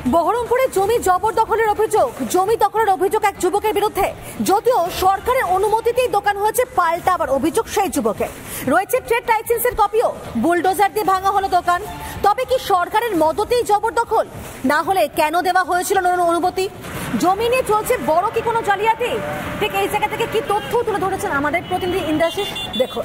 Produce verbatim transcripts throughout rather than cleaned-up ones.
বহরমপুরে জমি জবরদখলের অভিযোগ জমি দখলের অভিযোগ এক যুবকের বিরুদ্ধে। যদিও সরকারের অনুমতিতেই দোকান হয়েছে, পাল্টা আবার অভিযোগ সেই যুবকের। রয়েছে ট্রেড লাইসেন্সের কপিও। বুলডোজার দিয়ে ভাঙা হলো দোকান। তবে কি সরকারের মদতেই জবরদখল? না হলে কেন দেওয়া হয়েছিল অনুমতি? জমি নিয়ে চলছে বড় কি কোনো জালিয়াতি? ঠিক এই জায়গা থেকে কি তথ্য তুলে ধরেছেন আমাদের প্রতিনিধি ইন্দ্রাশিস, দেখুন।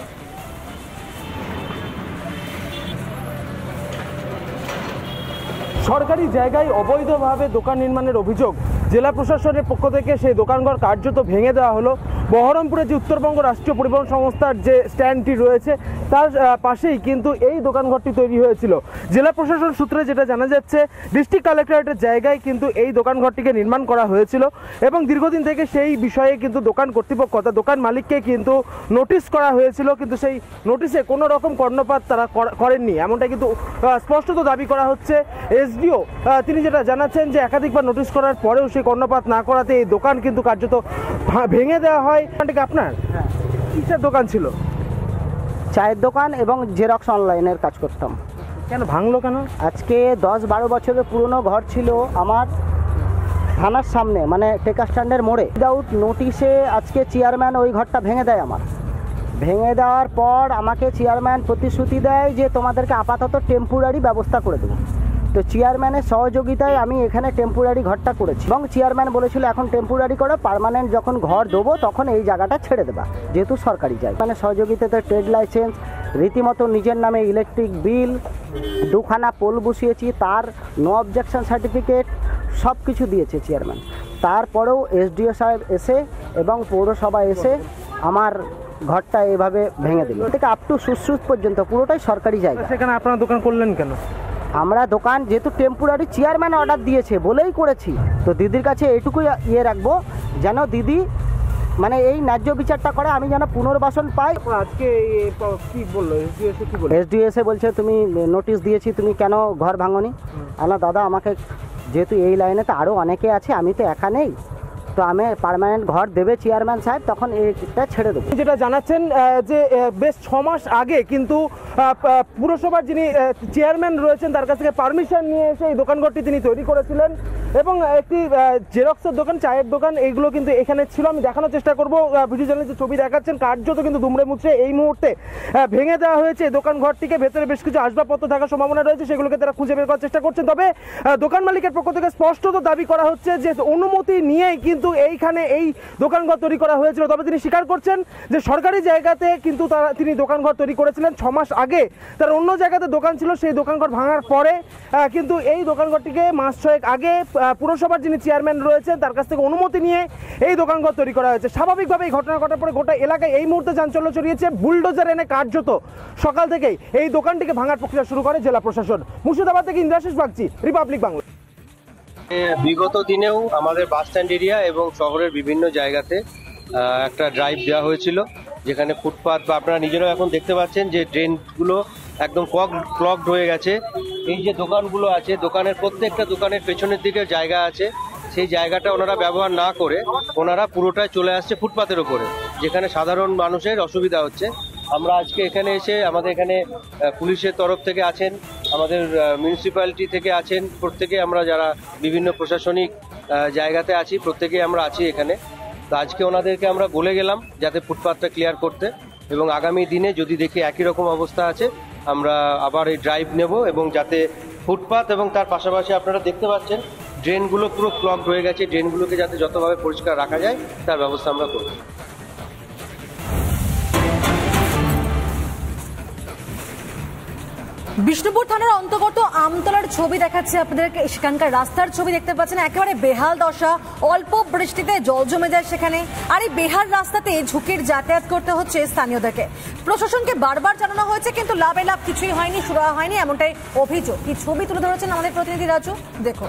সরকারি জায়গায় অবৈধভাবে দোকান নির্মাণের অভিযোগ। জেলা প্রশাসনের পক্ষ থেকে সেই দোকানঘর কার্যত ভেঙে দেওয়া হলো। বহরমপুরে যে উত্তরবঙ্গ রাষ্ট্রীয় পরিবহন সংস্থার যে স্ট্যান্ডটি রয়েছে তার পাশেই কিন্তু এই দোকানঘরটি তৈরি হয়েছিল। জেলা প্রশাসন সূত্রে যেটা জানা যাচ্ছে, ডিস্ট্রিক্ট কালেক্টরেটের জায়গায় কিন্তু এই দোকানঘরটিকে নির্মাণ করা হয়েছিল এবং দীর্ঘদিন থেকে সেই বিষয়ে কিন্তু দোকান কর্তৃপক্ষ অর্থাৎ দোকান মালিককে কিন্তু নোটিশ করা হয়েছিল, কিন্তু সেই নোটিশে কোনো রকম কর্ণপাত তারা করেননি, এমনটা কিন্তু স্পষ্টত দাবি করা হচ্ছে। এসডিও তিনি যেটা জানাচ্ছেন যে একাধিকবার নোটিশ করার পরেও সেই কর্ণপাত না করাতে এই দোকান কিন্তু কার্যত ভেঙে দেওয়া হয়। আপনার কিসের দোকান ছিল? চায়ের দোকান এবং জেরক্স অনলাইনের কাজ করতাম। কেন ভাঙলো কেন? আজকে দশ বারো বছরের পুরনো ঘর ছিল আমার থানার সামনে, মানে টেকা স্ট্যান্ডের মোড়ে। উইদাউট নোটিশে আজকে চেয়ারম্যান ওই ঘরটা ভেঙে দেয়। আমার ভেঙে দেওয়ার পর আমাকে চেয়ারম্যান প্রতিশ্রুতি দেয় যে তোমাদেরকে আপাতত টেম্পোরারি ব্যবস্থা করে দেবো। তো চেয়ারম্যানের সহযোগিতায় আমি এখানে টেম্পোরারি ঘরটা করেছি এবং চেয়ারম্যান বলেছিল এখন টেম্পোরারি করো, পার্মানেন্ট যখন ঘর দেবো তখন এই জায়গাটা ছেড়ে দেবা, যেহেতু সরকারি জায়গা। মানে সহযোগিতাতে ট্রেড লাইসেন্স, রীতিমতো নিজের নামে ইলেকট্রিক বিল, দুখানা পোল বসিয়েছি, তার নো অবজেকশন সার্টিফিকেট সব কিছু দিয়েছে চেয়ারম্যান। তারপরেও এসডিও সাহেব এসে এবং পৌরসভা এসে আমার ঘরটা এভাবে ভেঙে দিল। থেকে আপ টু সুশ্রুত পর্যন্ত পুরোটাই সরকারি জায়গা। সেখানে আপনারা দোকান করলেন কেন? আমরা দোকান যেহেতু টেম্পোরারি চেয়ারম্যান অর্ডার দিয়েছে বলেই করেছি। তো দিদির কাছে এইটুকুই ইয়ে রাখবো যেন দিদি মানে এই ন্যায্য বিচারটা করে, আমি যেন পুনর্বাসন পাই। আজকে কি বললো এসডিও এসে বলছে তুমি নোটিশ দিয়েছি, তুমি কেন ঘর ভাঙনি? না দাদা, আমাকে যেহেতু এই লাইনে তো আরও অনেকে আছে, আমি তো একা নেই, তো আমি পার্মানেন্ট ঘর দেবে চেয়ারম্যান সাহেব, তখন এইটা ছেড়ে দেবো। যেটা জানাচ্ছেন যে বেশ ছ মাস আগে কিন্তু পুরসভার যিনি চেয়ারম্যান রয়েছেন তার কাছ থেকে পারমিশন নিয়ে এসে এই দোকানঘরটি তিনি তৈরি করেছিলেন এবং একটি জেরক্সের দোকান, চায়ের দোকান, এইগুলো কিন্তু এখানে ছিল। আমি দেখানোর চেষ্টা করবো, ভিডিও চ্যানেলে যে ছবি দেখাচ্ছেন কার্যত কিন্তু দুমড়ে মুচড়ে এই মুহূর্তে ভেঙে দেওয়া হয়েছে এই দোকানঘরটিকে। ভেতরে বেশ কিছু আসবাবপত্র থাকার সম্ভাবনা রয়েছে, সেগুলোকে তারা খুঁজে বের করার চেষ্টা করছেন। তবে দোকান মালিকের পক্ষ থেকে স্পষ্টত দাবি করা হচ্ছে যে অনুমতি নিয়েই কিন্তু এইখানে এই দোকানঘর তৈরি করা হয়েছিল। তবে তিনি স্বীকার করছেন যে সরকারি জায়গাতে কিন্তু তারা তিনি দোকানঘর তৈরি করেছিলেন। ছ মাস আগে তার অন্য জায়গাতে দোকান ছিল, সেই দোকানঘর ভাঙার পরে কিন্তু এই দোকানঘরটিকে মাস ছয়েক আগে পুরসভার যিনি চেয়ারম্যান রয়েছেন তার কাছ থেকে অনুমতি নিয়ে এই দোকানঘর তৈরি করা হয়েছে। স্বাভাবিকভাবে এই ঘটনা ঘটার পরে গোটা এলাকায় এই মুহূর্তে চাঞ্চল্য ছড়িয়েছে। বুলডোজার এনে কার্যত সকাল থেকেই এই দোকানটিকে ভাঙার প্রক্রিয়া শুরু করে জেলা প্রশাসন। মুর্শিদাবাদ থেকে ইন্দ্রাশিস বাগচি, রিপাবলিক বাংলা। বিগত দিনেও আমাদের বাস স্ট্যান্ড এরিয়া এবং শহরের বিভিন্ন জায়গাতে একটা ড্রাইভ দেওয়া হয়েছিল, যেখানে ফুটপাথ বা আপনারা নিজেরাও এখন দেখতে পাচ্ছেন যে ড্রেনগুলো একদম ক্লগড হয়ে গেছে। এই যে দোকানগুলো আছে, দোকানের প্রত্যেকটা দোকানের পেছনের দিকে জায়গা আছে, সেই জায়গাটা ওনারা ব্যবহার না করে ওনারা পুরোটাই চলে আসছে ফুটপাথের ওপরে, যেখানে সাধারণ মানুষের অসুবিধা হচ্ছে। আমরা আজকে এখানে এসে আমাদের এখানে পুলিশের তরফ থেকে আছেন, আমাদের মিউনিসিপ্যালিটি থেকে আছেন, প্রত্যেকে আমরা যারা বিভিন্ন প্রশাসনিক জায়গাতে আছি প্রত্যেকেই আমরা আছি এখানে। তো আজকে ওনাদেরকে আমরা বলে গেলাম যাতে ফুটপাথটা ক্লিয়ার করতে, এবং আগামী দিনে যদি দেখি একই রকম অবস্থা আছে আমরা আবার এই ড্রাইভ নেব, এবং যাতে ফুটপাথ এবং তার পাশাপাশি আপনারা দেখতে পাচ্ছেন ড্রেনগুলো পুরো ক্লগড হয়ে গেছে, ড্রেনগুলোকে যাতে যতভাবে পরিষ্কার রাখা যায় তার ব্যবস্থা আমরা করব। বিষ্ণুপুর থানার অন্তর্গত আমতলার ছবি দেখাচ্ছে আপনাদেরকে। সেখানকার রাস্তার ছবি দেখতে পাচ্ছেন, একেবারে বেহাল দশা। অল্প বৃষ্টিতে জল জমে যায় সেখানে, আর এই বেহাল রাস্তাতে ঝুঁকির যাতায়াত করতে হচ্ছে স্থানীয়দেরকে। প্রশাসনকে বারবার জানানো হয়েছে কিন্তু লাভে লাভ কিছুই হয়নি, সুরাহা হয়নি, এমনটাই অভিযোগ। কি ছবি তুলে ধরেছেন আমাদের প্রতিনিধি রাজু, দেখুন।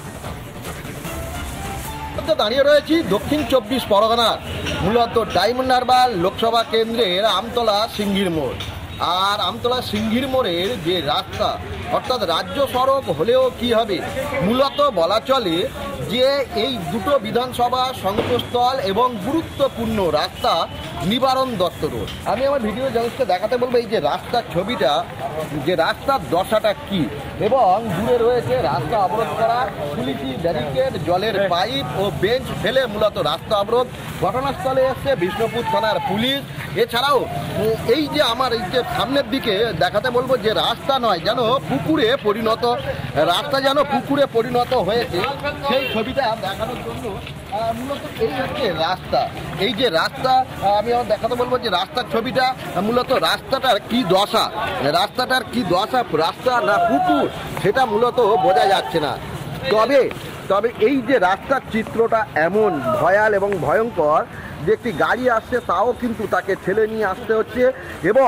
দাঁড়িয়ে রয়েছি দক্ষিণ চব্বিশ পরগনার মূলত ডায়মন্ড হারবার লোকসভা কেন্দ্রের আমতলা সিঙ্গির মোড়। আর আমতলা সিঙ্গির মোড়ের যে রাস্তা অর্থাৎ রাজ্য সড়ক হলেও কি হবে, মূলত বলা চলে যে এই দুটো বিধানসভা সংযোগস্থল এবং গুরুত্বপূর্ণ রাস্তা নিবারণ দত্ত রোড। আমি আমার ভিডিও জার্নালিস্টকে দেখাতে বলবো এই যে রাস্তার ছবিটা, যে রাস্তার দশাটা কি, এবং দূরে রয়েছে রাস্তা অবরোধ করা পুলিশি ব্যারিকেড, জলের পাইপ ও বেঞ্চ ফেলে মূলত রাস্তা অবরোধ। ঘটনাস্থলে এসছে বিষ্ণুপুর থানার পুলিশ। এছাড়াও এই যে আমার এই যে সামনের দিকে দেখাতে বলবো যে রাস্তা নয়, যেন পুকুরে পরিণত, রাস্তা যেন পুকুরে পরিণত হয়েছে, সেই ছবিটা দেখানোর জন্য মূলত এই হচ্ছে রাস্তা। এই যে রাস্তা আমি আমার দেখাতে বলবো যে রাস্তার ছবিটা, মূলত রাস্তাটার কি দশা, রাস্তাটার কি দশা, রাস্তা না পুকুর সেটা মূলত বোঝা যাচ্ছে না। তবে তবে এই যে রাস্তার চিত্রটা এমন ভয়াল এবং ভয়ঙ্কর যে একটি গাড়ি আসছে তাও কিন্তু তাকে ঠেলে নিয়ে আসতে হচ্ছে, এবং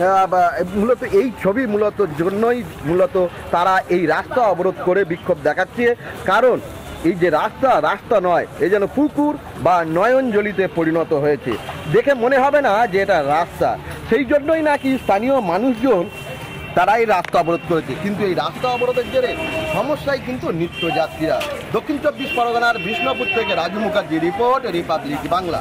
মূলত এই ছবি মূলত জন্যই মূলত তারা এই রাস্তা অবরোধ করে বিক্ষোভ দেখাচ্ছে। কারণ এই যে রাস্তা রাস্তা নয়, এ যেন পুকুর বা নয়নজলিতে পরিণত হয়েছে। দেখে মনে হবে না যে এটা রাস্তা। সেই জন্যই নাকি স্থানীয় মানুষজন তারা এই রাস্তা অবরোধ করেছে। কিন্তু এই রাস্তা অবরোধের জেরে সমস্যায় কিন্তু নিত্যযাত্রীরা। দক্ষিণ চব্বিশ পরগনার বিষ্ণুপুর থেকে রাজু মুখার্জি রিপোর্ট, রিপাবলিক বাংলা।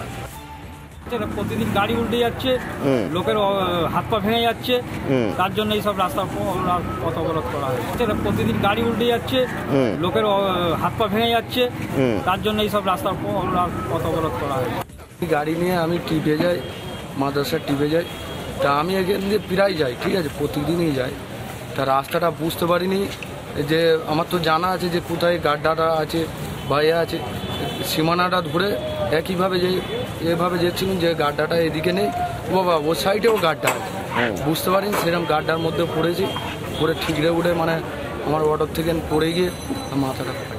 প্রতিদিন গাড়ি উল্টে যাচ্ছে, লোকের হাত পা ভেঙে যাচ্ছে, তার জন্য এইসব রাস্তা পথ অবরোধ করা হয়েছে। প্রতিদিন গাড়ি উল্টে যাচ্ছে, লোকের হাত পা ভেঙে যাচ্ছে, তার জন্য এইসব রাস্তা পথ অবরোধ করা হয়েছে। গাড়ি নিয়ে আমি টিপে যাই, মাদ্রাসা টিপে যাই, তা আমি এখান দিয়ে প্রায় যাই, ঠিক আছে, প্রতিদিনই যাই। তা রাস্তাটা বুঝতে পারিনি যে, আমার তো জানা আছে যে কোথায় গাড্ডাটা আছে বা এ আছে, সীমানাটা ধরে একইভাবে যে এভাবে যাচ্ছিলাম যে গাড্ডাটা এদিকে নেই, ও বাবা ওর সাইডেও গাড্ডা আছে, বুঝতে পারিনি। সেরকম গাড্ডার মধ্যে পড়েছি, পরে ঠিকরে উঠে মানে আমার অটোর থেকে পড়ে গিয়ে মাথাটা